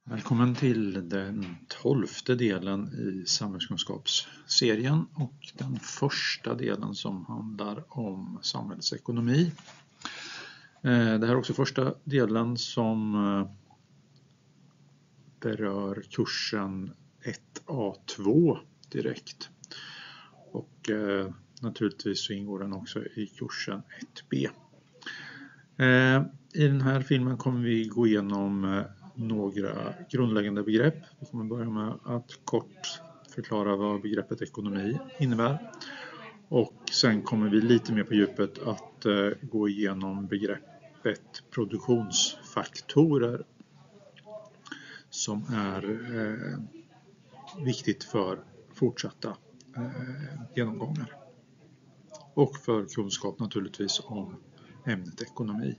Välkommen till den 12:e delen i samhällskunskapsserien och den första delen som handlar om samhällsekonomi. Det här är också första delen som berör kursen 1A2 direkt. Och naturligtvis så ingår den också i kursen 1B. I den här filmen kommer vi gå igenom några grundläggande begrepp. Vi kommer börja med att kort förklara vad begreppet ekonomi innebär. Och sen kommer vi lite mer på djupet att gå igenom begreppet produktionsfaktorer som är viktigt för fortsatta genomgångar. Och för kunskap naturligtvis om ämnet ekonomi.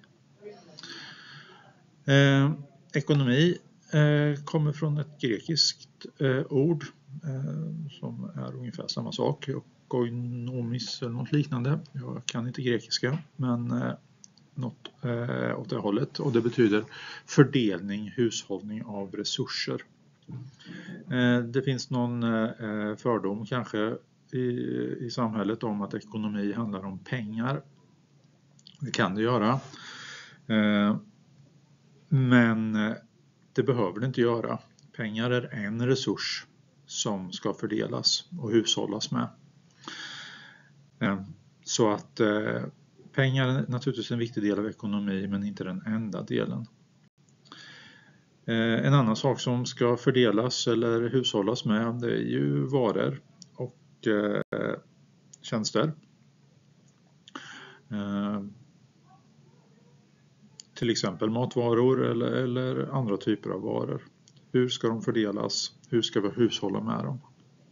Ekonomi kommer från ett grekiskt ord som är ungefär samma sak. Oikonomis eller något liknande. Jag kan inte grekiska men något åt det hållet. Och det betyder fördelning, hushållning av resurser. Det finns någon fördom kanske i samhället om att ekonomi handlar om pengar. Det kan det göra. Men det behöver det inte göra. Pengar är en resurs som ska fördelas och hushållas med. Så att pengar är naturligtvis en viktig del av ekonomi men inte den enda delen. En annan sak som ska fördelas eller hushållas med det är ju varor och tjänster. Till exempel matvaror eller andra typer av varor. Hur ska de fördelas? Hur ska vi hushålla med dem?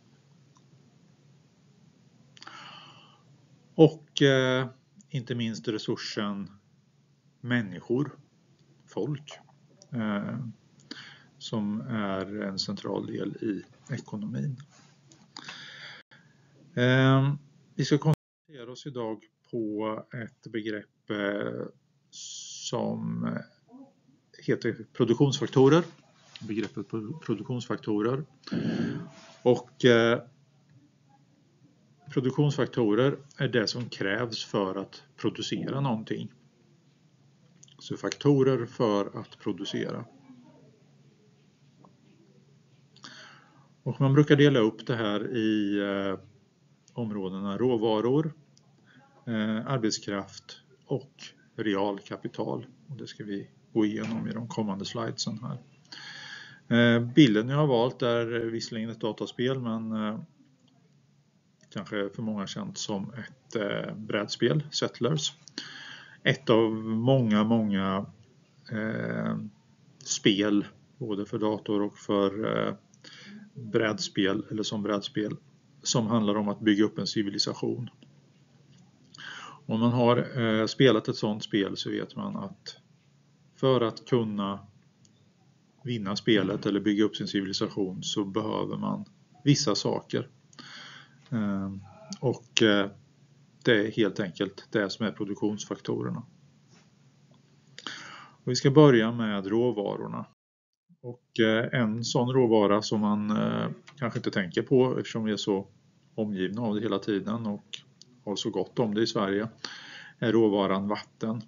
Och inte minst resursen människor, folk, som är en central del i ekonomin. Vi ska koncentrera oss idag på ett begrepp som heter produktionsfaktorer. Begreppet produktionsfaktorer. Och produktionsfaktorer är det som krävs för att producera någonting. Så faktorer för att producera. Och man brukar dela upp det här i områdena råvaror, arbetskraft och realkapital. Och det ska vi gå igenom i de kommande slidesen här. Bilden jag har valt är visserligen ett dataspel men kanske för många känt som ett brädspel, Settlers. Ett av många spel både för dator och för brädspel eller som brädspel som handlar om att bygga upp en civilisation. Om man har spelat ett sådant spel så vet man att för att kunna vinna spelet eller bygga upp sin civilisation så behöver man vissa saker. Och det är helt enkelt det som är produktionsfaktorerna. Och vi ska börja med råvarorna. Och en sån råvara som man kanske inte tänker på eftersom vi är så omgivna av det hela tiden och har så gott om det i Sverige är råvaran vatten.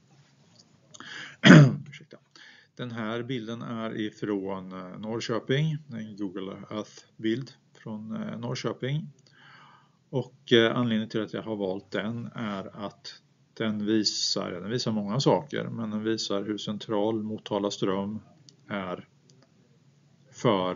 Den här bilden är ifrån Norrköping, en Google Earth-bild från Norrköping. Och anledningen till att jag har valt den är att den visar många saker men den visar hur central Motala ström är för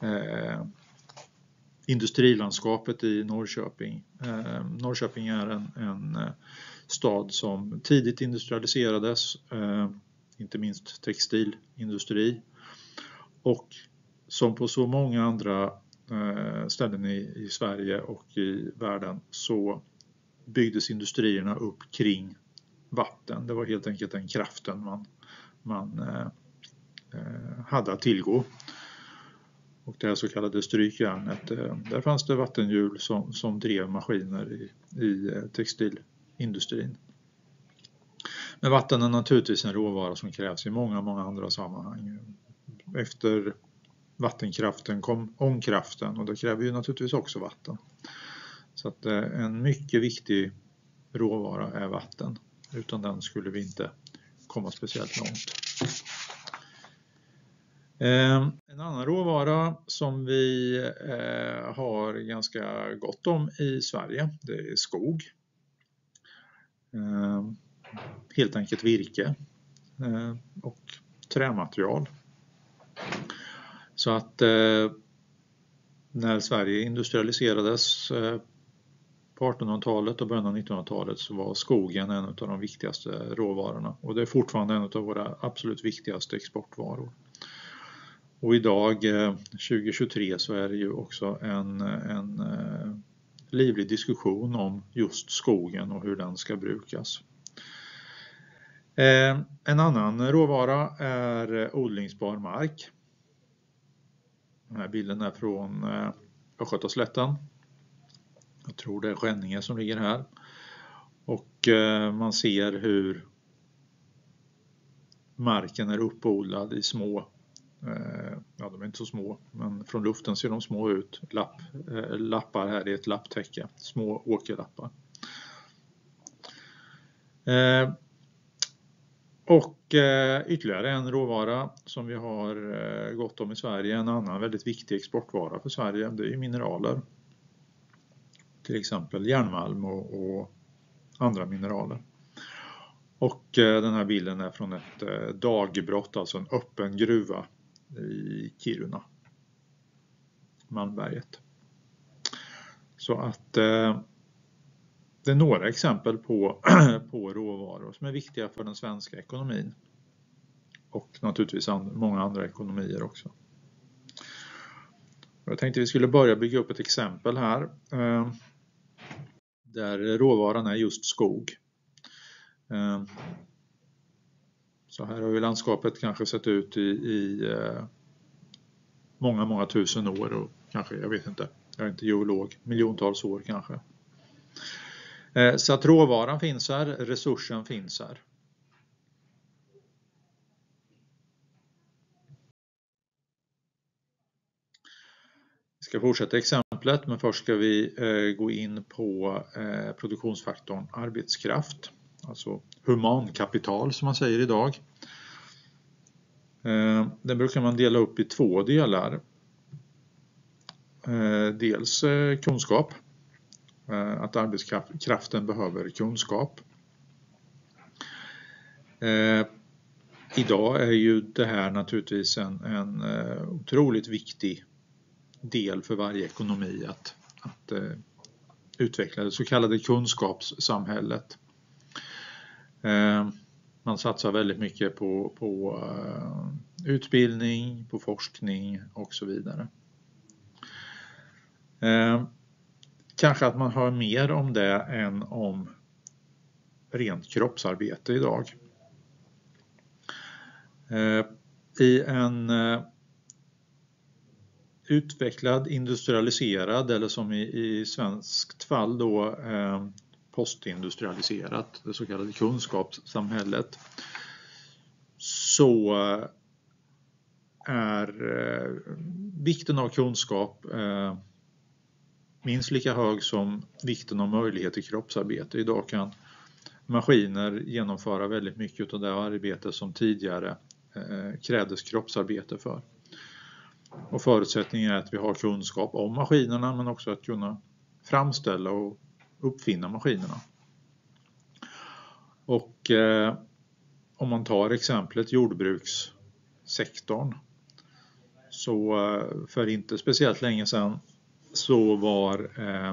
industrilandskapet i Norrköping. Norrköping är en stad som tidigt industrialiserades, inte minst textilindustri. Och som på så många andra ställen i Sverige och i världen så byggdes industrierna upp kring vatten. Det var helt enkelt den kraften man hade att tillgå. Och det här så kallade strykjärnet, där fanns det vattenhjul som drev maskiner i textilindustrin. Men vatten är naturligtvis en råvara som krävs i många andra sammanhang. efter vattenkraften kom ångkraften, och det kräver ju naturligtvis också vatten. Så att en mycket viktig råvara är vatten. Utan den skulle vi inte komma speciellt långt. En annan råvara som vi har ganska gott om i Sverige, det är skog. Helt enkelt virke och trämaterial. Så att när Sverige industrialiserades på 1800-talet och början av 1900-talet så var skogen en av de viktigaste råvarorna. Och det är fortfarande en av våra absolut viktigaste exportvaror. Och idag 2023 så är det ju också en livlig diskussion om just skogen och hur den ska brukas. En annan råvara är odlingsbar mark. Den här bilden är från Östgötaslätten. Jag tror det är Skänninge som ligger här. Och man ser hur marken är uppodlad i små, ja de är inte så små, men från luften ser de små ut. Lappar här är ett lapptäcke, små åkerlappar. Och ytterligare en råvara som vi har gott om i Sverige, en annan väldigt viktig exportvara för Sverige, det är mineraler. Till exempel järnmalm och andra mineraler. Och den här bilden är från ett dagbrott, alltså en öppen gruva i Kiruna, Malmberget. Så att det är några exempel på råvaror som är viktiga för den svenska ekonomin. Och naturligtvis många andra ekonomier också. Jag tänkte vi skulle börja bygga upp ett exempel här. Där råvaran är just skog. Så här har ju landskapet kanske sett ut i många tusen år. Och kanske, jag vet inte, jag är inte geolog, miljontals år kanske. Så att råvaran finns här, resursen finns här. Vi ska fortsätta exemplet, men först ska vi gå in på produktionsfaktorn arbetskraft. Alltså humankapital som man säger idag. Det brukar man dela upp i två delar. Dels kunskap. Att arbetskraften behöver kunskap. Idag är ju det här naturligtvis en otroligt viktig del för varje ekonomi att utveckla det så kallade kunskapssamhället. Man satsar väldigt mycket på utbildning, på forskning och så vidare. Kanske att man hör mer om det än om rent kroppsarbete idag. I en utvecklad, industrialiserad eller som i svenskt fall då postindustrialiserat, det så kallade kunskapssamhället, så är vikten av kunskap minst lika hög som vikten av möjlighet till kroppsarbete. Idag kan maskiner genomföra väldigt mycket av det arbete som tidigare krävdes kroppsarbete för. Och förutsättningen är att vi har kunskap om maskinerna men också att kunna framställa och uppfinna maskinerna. Och om man tar exemplet jordbrukssektorn, så för inte speciellt länge sedan så var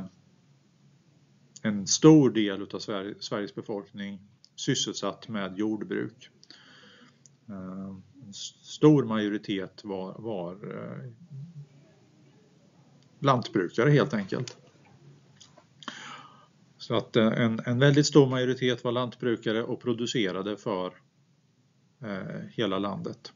en stor del av Sveriges befolkning sysselsatt med jordbruk. En stor majoritet var lantbrukare helt enkelt. Så att en väldigt stor majoritet var lantbrukare och producerade för hela landet.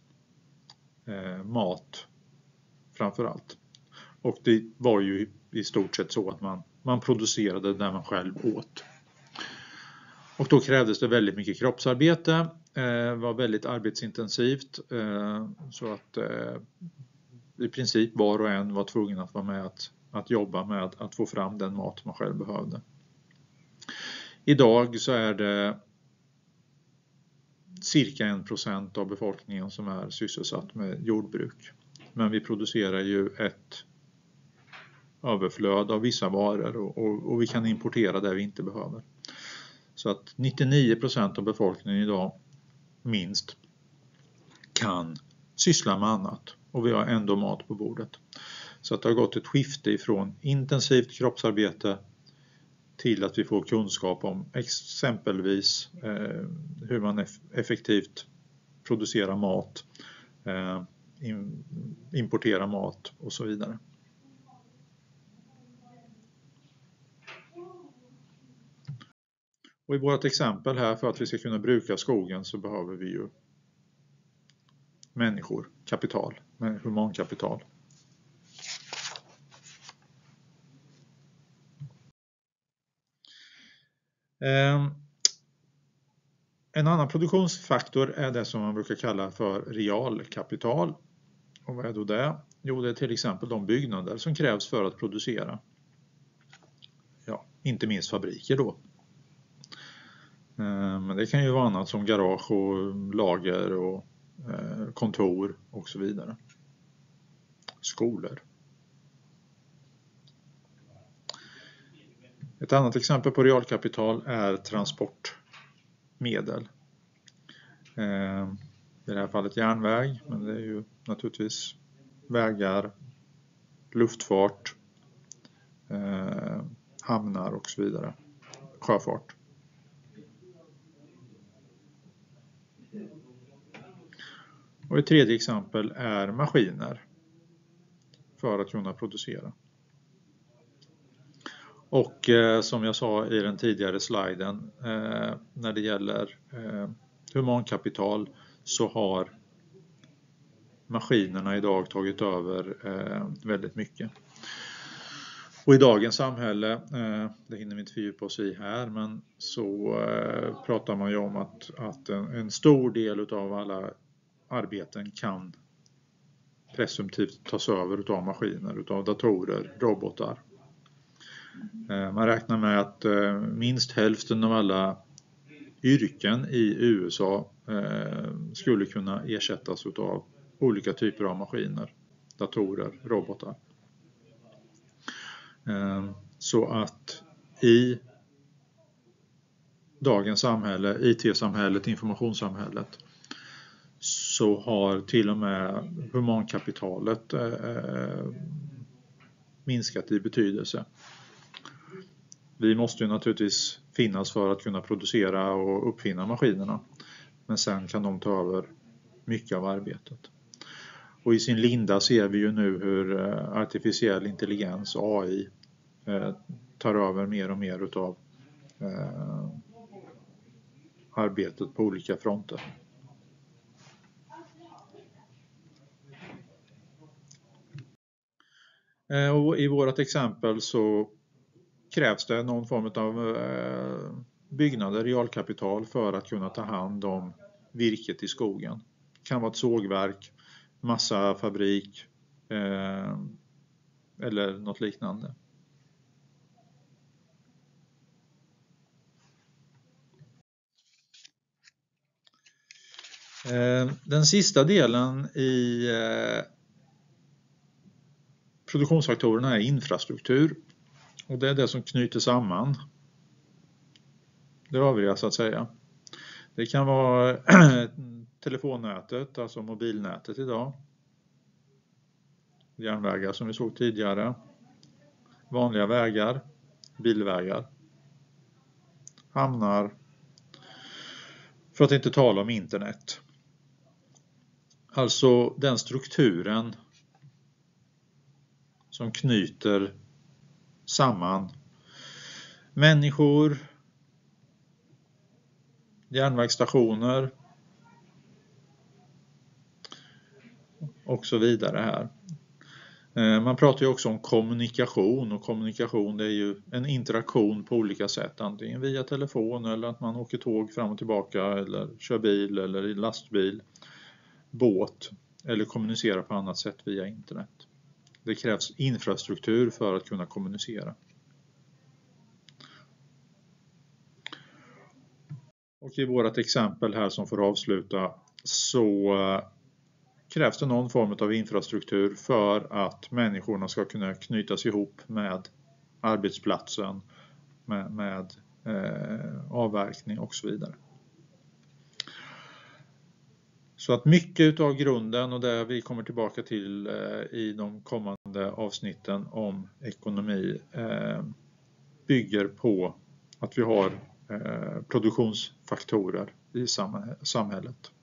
Mat framförallt. Och det var ju i stort sett så att man producerade där man själv åt. Och då krävdes det väldigt mycket kroppsarbete, var väldigt arbetsintensivt, så att i princip var och en var tvungen att vara med att jobba med att få fram den mat man själv behövde. Idag så är det cirka 1% av befolkningen som är sysselsatt med jordbruk. Men vi producerar ju ett överflöd av vissa varor och vi kan importera det vi inte behöver. Så att 99% av befolkningen idag minst kan syssla med annat och vi har ändå mat på bordet. Så att det har gått ett skifte ifrån intensivt kroppsarbete till att vi får kunskap om exempelvis hur man effektivt producerar mat, importerar mat och så vidare. Och i vårt exempel här, för att vi ska kunna bruka skogen så behöver vi ju människor, kapital, humankapital. En annan produktionsfaktor är det som man brukar kalla för realkapital. Och vad är då det? Jo, det är till exempel de byggnader som krävs för att producera. Ja, inte minst fabriker då. Men det kan ju vara annat som garage och lager och kontor och så vidare. Skolor. Ett annat exempel på realkapital är transportmedel. I det här fallet järnväg, men det är ju naturligtvis vägar, luftfart, hamnar och så vidare. Sjöfart. Och ett tredje exempel är maskiner för att kunna producera. Och som jag sa i den tidigare sliden, när det gäller humankapital så har maskinerna idag tagit över väldigt mycket. Och i dagens samhälle, det hinner vi inte fördjupa oss i här, men så pratar man ju om att en stor del av alla arbeten kan presumtivt tas över av maskiner, av datorer, robotar. Man räknar med att minst hälften av alla yrken i USA skulle kunna ersättas av olika typer av maskiner, datorer, robotar. Så att i dagens samhälle, IT-samhället, informationssamhället, så har till och med humankapitalet minskat i betydelse. Vi måste ju naturligtvis finnas för att kunna producera och uppfinna maskinerna. Men sen kan de ta över mycket av arbetet. Och i sin linda ser vi ju nu hur artificiell intelligens, AI, tar över mer och mer utav arbetet på olika fronter. Och i vårt exempel så krävs det någon form av byggnader, realkapital, för att kunna ta hand om virket i skogen. Det kan vara ett sågverk, massafabrik eller något liknande. Den sista delen i produktionsfaktorerna är infrastruktur. Och det är det som knyter samman det övriga så att säga. Det kan vara telefonnätet, alltså mobilnätet idag. Järnvägar som vi såg tidigare. Vanliga vägar, bilvägar. Hamnar. För att inte tala om internet. Alltså den strukturen som knyter samman människor, järnvägsstationer och så vidare här. Man pratar ju också om kommunikation, och kommunikation det är ju en interaktion på olika sätt, antingen via telefon eller att man åker tåg fram och tillbaka eller kör bil eller i lastbil, båt eller kommunicerar på annat sätt via internet. Det krävs infrastruktur för att kunna kommunicera. Och i vårt exempel här som får avsluta så krävs det någon form av infrastruktur för att människorna ska kunna knytas ihop med arbetsplatsen, med avverkning och så vidare. Så att mycket av grunden, och det vi kommer tillbaka till i de kommande avsnitten om ekonomi, bygger på att vi har produktionsfaktorer i samhället.